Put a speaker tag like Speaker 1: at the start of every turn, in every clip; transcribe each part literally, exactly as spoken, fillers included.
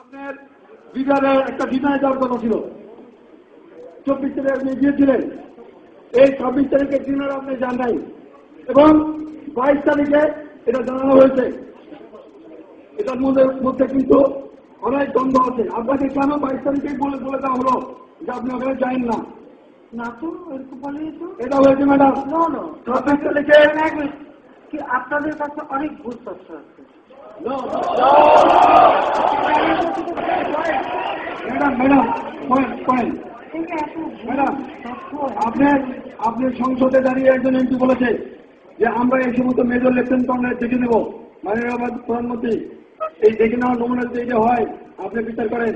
Speaker 1: আপনার বিকালে একটা ডিনারে যাওয়ার কথা ছিল, চব্বিশ তারিখে আপনি গিয়েছিলেন, এই ছাব্বিশ তারিখের ডিনারে আপনি যান নাই এবং বাইশ তারিখে এটা জানানো হয়েছে। এটার মধ্যে মধ্যে কিন্তু অনেক দ্বন্দ্ব আছে। আপনাকে কেন বাইশ তারিখে বলে বলে দেওয়া হলো যে আপনি ওখানে যাইন না?
Speaker 2: না তো এরকম বলে তো
Speaker 1: এটা হয়েছে ম্যাডাম।
Speaker 2: না না
Speaker 1: ছাব্বিশ তারিখে
Speaker 2: কি আপনাদের কাছে অনেক ভুল তথ্য আছে।
Speaker 1: ম্যাডাম ম্যাডাম পয়েন্ট ম্যাডাম, আপনি আপনি সংসদে দাঁড়িয়ে একজন এমপি বলেছে যে আমরা এই সমস্ত মেজর লেফটেন্যান্ট কর্নেল দেখে নেব, মাননীয় প্রধানমন্ত্রী এই দেখে নেওয়ার নমুনা যে হয় আপনি বিচার করেন।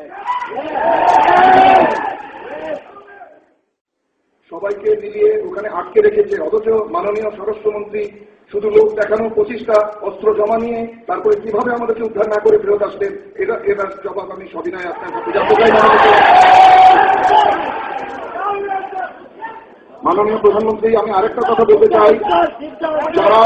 Speaker 3: সবাইকে মিলিয়ে ওখানে আটকে রেখেছে, অথচ মাননীয় স্বরাষ্ট্রমন্ত্রী শুধু লোক দেখানো পঁচিশটা অস্ত্র জমা নিয়ে তারপরে কিভাবে আমাদেরকে উদ্ধার না করে ফেরত আসলেন, এটা এটার জবাব আমি সবিনয় আপনার কাছে জানতে চাই। মাননীয় প্রধানমন্ত্রী, আমি আরেকটা কথা বলতে চাই, যারা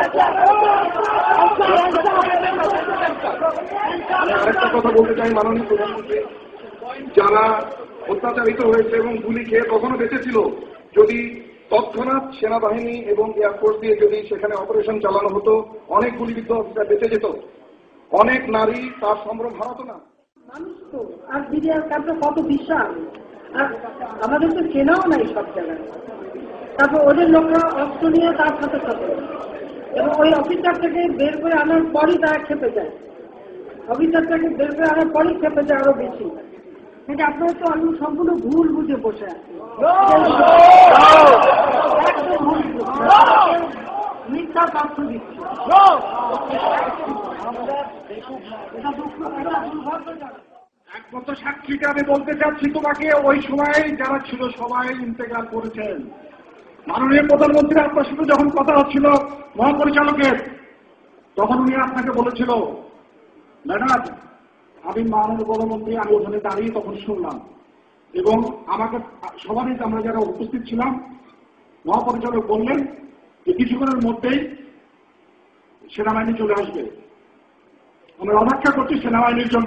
Speaker 3: আমি আরেকটা কথা বলতে চাই মাননীয় প্রধানমন্ত্রী, যারা অত্যাচারিত হয়েছে এবং গুলি খেয়ে কখনো বেঁচেছিল, যদি তৎক্ষণাৎ সেনাবাহিনী এবং এয়ারফোর্স দিয়ে যদি সেখানে অপারেশন চালানো হতো, অনেক গুলিবিদ্ধ অফিসার বেঁচে যেত, অনেক নারী তার সম্ভ্রম হারাতো না।
Speaker 2: মানুষ তো আর বিরিয়ার কাছে কত বিশাল, আর আমাদের তো চেনাও নাই সব জায়গায়। তারপর ওদের লোকরা অস্ত্র নিয়ে তার সাথে সাথে এবং ওই অফিসারটাকে বের করে আনার পরই তারা খেপে যায়, অফিসারটাকে বের করে আনার পরই খেপে যায় আরো বেশি। কিন্তু আপনারা তো আমি সম্পূর্ণ ভুল বুঝে বসে আছি, মিথ্যা তথ্য দিচ্ছে।
Speaker 1: একমাত্র সাক্ষীকে আমি বলতে চাচ্ছি তোমাকে, ওই সময় যারা ছিল সবাই ইন্তেকাল করেছেন। মাননীয় প্রধানমন্ত্রী আপনার সাথে যখন কথা হচ্ছিল মহাপরিচালকের, তখন উনি আপনাকে বলেছিল, ম্যাডাম আমি মাননীয় প্রধানমন্ত্রী আমি ওখানে দাঁড়িয়ে তখন শুনলাম এবং আমাকে সবারই আমরা যারা উপস্থিত ছিলাম মহাপরিচালক বললেন যে কিছুক্ষণের মধ্যেই সেনাবাহিনী চলে আসবে, আমরা অপেক্ষা করছি সেনাবাহিনীর জন্য।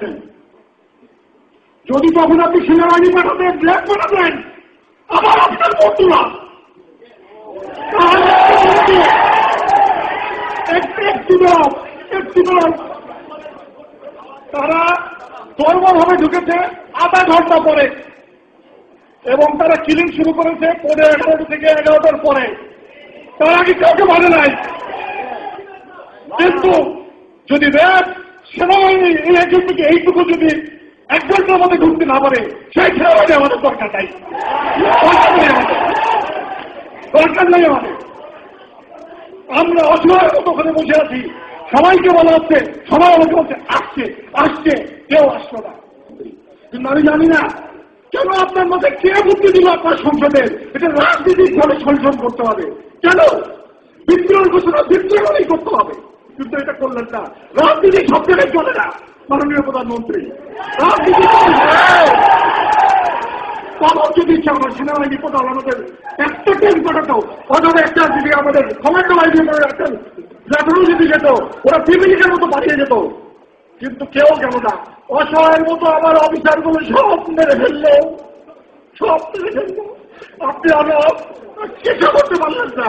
Speaker 1: যদি তখন আপনি সেনাবাহিনী পাঠাতেন, ব্ল্যাক পাঠাতেন, আবার আপনার বন্ধুরা তারা ধর্মভাবে ঢুকেছে আধা ঘন্টা পরে এবং তারা কিলিং শুরু করেছে পনেরো এগারোটা থেকে এগারোটার পরে। তার আগে কাউকে মানে নাই, কিন্তু যদি র্যাব সেনাবাহিনী এই একজন থেকে এইটুকু যদি এক ঘন্টার মধ্যে ঢুকতে না পারে, সেই সেনাবাহিনী আমাদের দরকার নাই, দরকার নেই আমাদের। আমরা অসহায়ের মতো ওখানে বসে আছি, সবাইকে বলা হচ্ছে, সবাই আমাকে বলছে আসছে আসছে, কেউ আসলো না। কিন্তু আমি জানি না কেন আপনার মধ্যে কে বুদ্ধি দিল আপনার সংসদে এটা রাজনীতিক ভাবে সংশোধন করতে হবে, কেন বিদ্রোহ ঘোষণা বিদ্রোহই করতে হবে, কিন্তু এটা করলেন না। রাজনীতি সব জায়গায় চলে না মাননীয় প্রধানমন্ত্রী, রাজনীতি তখন যদি ইচ্ছা আমার সেনাবাহিনী প্রধান আমাদের একটা ট্রেন পাঠাতো, অথবা একটা যদি আমাদের কমান্ডো বাহিনী একটা লেটারও যদি যেত, ওরা ফ্যামিলির মতো পাঠিয়ে যেত, কিন্তু কেউ গেল না। অসহায়ের মতো আমার অফিসার গুলো সব মেরে ফেললো, সব মেরে ফেললো। আপনি আমার চেষ্টা করতে পারলেন না,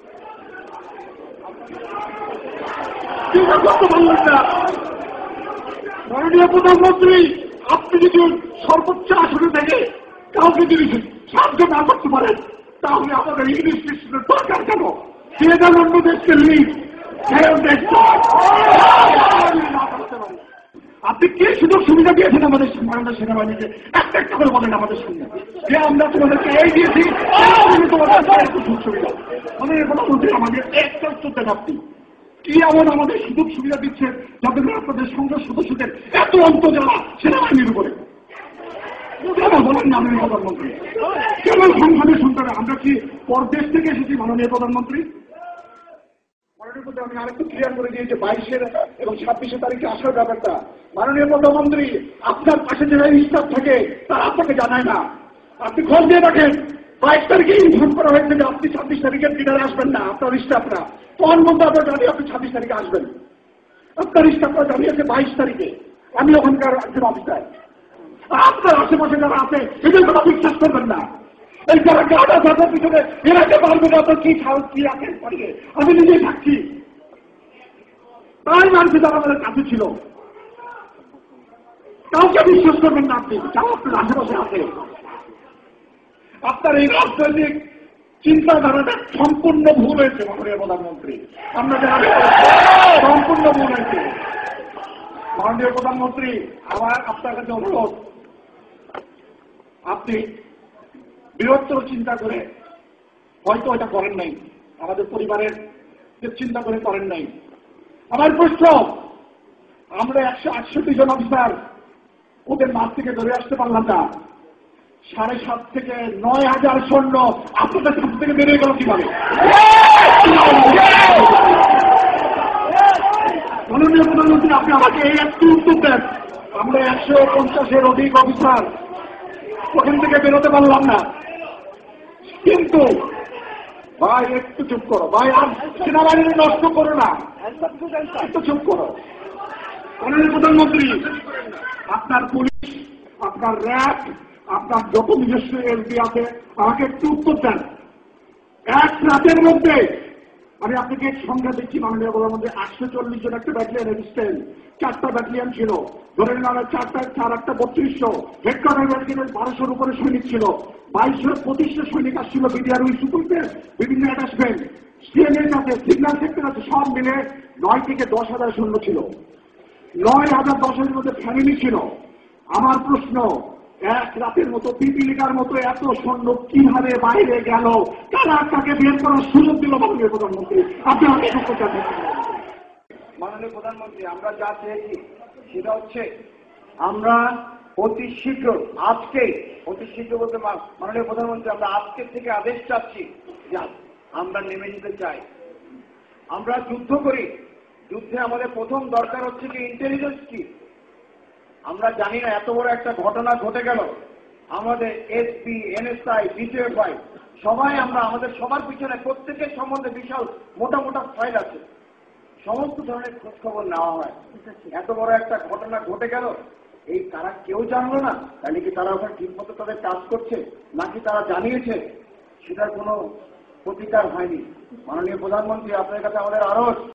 Speaker 1: চেষ্টা করতে পারলেন না। মাননীয় প্রধানমন্ত্রী, আপনি যদি সর্বোচ্চ আসনে থেকে কাউকে যদি সাহায্য না করতে পারেন, তাহলে আমাদের ইংলিশ স্টেশনের দরকার কেন? সে যেন অন্য দেশকে লিড আপনি কি সুযোগ সুবিধা দিয়েছেন আমাদের মাননীয় সেনাবাহিনীকে? একটা একটা করে বলেন আমাদের সঙ্গে যে আমরা তোমাদেরকে এই দিয়েছি, তোমাদের সুযোগ সুবিধা। মাননীয় প্রধানমন্ত্রী আমাদের একটা উত্তর দেন, আপনি কি এমন আমাদের সুযোগ সুবিধা দিচ্ছে যাতে আপনাদের সংসদ সদস্যদের এত অন্তর্জালা সেনাবাহিনীর উপরে? বলেন মাননীয় প্রধানমন্ত্রী, কেন সংসদে শুনতে হবে? আমরা কি পরদেশ থেকে এসেছি মাননীয় প্রধানমন্ত্রী? আমি আরেকটু ক্লিয়ার করে দিয়েছি বাইশের এবং ছাব্বিশে তারিখে আসার ব্যাপারটা। মাননীয় প্রধানমন্ত্রী, আপনার পাশে যারা স্টাফ থাকে তারা আপনাকে জানায় না, আপনি খোঁজ দিয়ে রাখেন। বাইশ তারিখে ইনফর্ম করা হয়েছে যে আপনি ছাব্বিশ তারিখের ডিনারে আসবেন না, আপনার স্টাফরা তখন মধ্যে আপনার জানিয়ে আপনি ছাব্বিশ তারিখে আসবেন। আপনার স্টাফরা জানিয়েছে বাইশ তারিখে, আমি ওখানকার একজন অফিসার। আপনার আশেপাশে যারা আছে এদের কথা বিশ্বাস করবেন না। এই যারা গাড়া যাদের পিছনে এরাতে পারবে না তো কি সাহস কি আছে পারবে, আমি নিজেই থাকছি। তাই মানুষ যারা আমাদের কাছে ছিল কাউকে বিশ্বাস করবেন না আপনি, যারা আপনার আশেপাশে আছে। আপনার এই রাজনৈতিক চিন্তাধারাটা সম্পূর্ণ ভুল হয়েছে মাননীয় প্রধানমন্ত্রী। আমরা যারা সম্পূর্ণ ভুল হয়েছে। মাননীয় প্রধানমন্ত্রী, আমার আপনার কাছে অনুরোধ, আপনি বৃহত্তর চিন্তা করে হয়তো এটা করেন নাই, আমাদের পরিবারের চিন্তা করে করেন নাই। আমার প্রশ্ন, আমরা একশো আটষট্টি জন অফিসার ওদের মাঠ থেকে ধরে আসতে পারলাম না, সাড়ে সাত থেকে নয় হাজার সৈন্য আপনাদের কাছ থেকে বেরিয়ে গেল কিভাবে? মাননীয় প্রধানমন্ত্রী, আপনি আমাকে এই একটু উত্তর দেন। আমরা একশো পঞ্চাশের অধিক অফিসার ওখান থেকে বেরোতে পারলাম না, কিন্তু ভাই একটু চুপ করো ভাই, আর সেনাবাহিনী নষ্ট করো না, একটু চুপ করো। মাননীয় প্রধানমন্ত্রী, আপনার পুলিশ, আপনার র্যাব, আপনার যত নিজস্ব এলপি আছে, আমাকে একটু উত্তর দেন। এক রাতের মধ্যে আমি আপনাকে সংখ্যা দিচ্ছি মাননীয় প্রধানমন্ত্রী, আটশো চল্লিশ জন একটা ব্যাটালিয়ান রেজিস্ট্যান্ট, চারটা ব্যাটালিয়ান ছিল, ধরে নিলাম চারটা চার একটা বত্রিশশো, হেডকোয়ার্টার ব্যাটালিয়নের বারোশোর উপরে সৈনিক ছিল, বাইশশো পঁচিশশো সৈনিক আসছিল বিডিআর উই সুপুলতে, বিভিন্ন অ্যাটাচমেন্ট, সিএনএস আছে, সিগন্যাল সেক্টর আছে, সব মিলে নয় থেকে দশ হাজার সৈন্য ছিল। নয় হাজার দশ হাজারের মধ্যে ফ্যামিলি ছিল। আমার প্রশ্ন, এক রাতের মতো পিপিলিকার মতো এত সৈন্য কিভাবে বাইরে গেল? কারা তাকে বের করার সুযোগ দিল মাননীয় প্রধানমন্ত্রী? আপনি আমাকে সত্যতা দিচ্ছেন।
Speaker 4: মাননীয় প্রধানমন্ত্রী, আমরা যা চেয়েছি সেটা হচ্ছে আমরা অতি শীঘ্র, আজকে অতি শীঘ্র বলতে মাননীয় প্রধানমন্ত্রী, আমরা আজকের থেকে আদেশ চাচ্ছি যে আমরা নেমে যেতে চাই। আমরা যুদ্ধ করি, যুদ্ধে আমাদের প্রথম দরকার হচ্ছে কি ইন্টেলিজেন্স কি। আমরা জানি না এত বড় একটা ঘটনা ঘটে গেল, আমাদের এসপি, এনএসআই, বিটিএফআই সবাই আমরা আমাদের সবার পিছনে প্রত্যেকের সম্বন্ধে বিশাল মোটা মোটা ফাইল আছে, সমস্ত ধরনের খোঁজ খবর নেওয়া হয়। এত বড় একটা ঘটনা ঘটে গেল, এই তারা কেউ জানলো না, তাহলে কি তারা ওখানে ঠিক মতো তাদের কাজ করছে নাকি তারা জানিয়েছে সেটার কোনো প্রতিকার হয়নি। মাননীয় প্রধানমন্ত্রী, আপনার কাছে আমাদের আরজ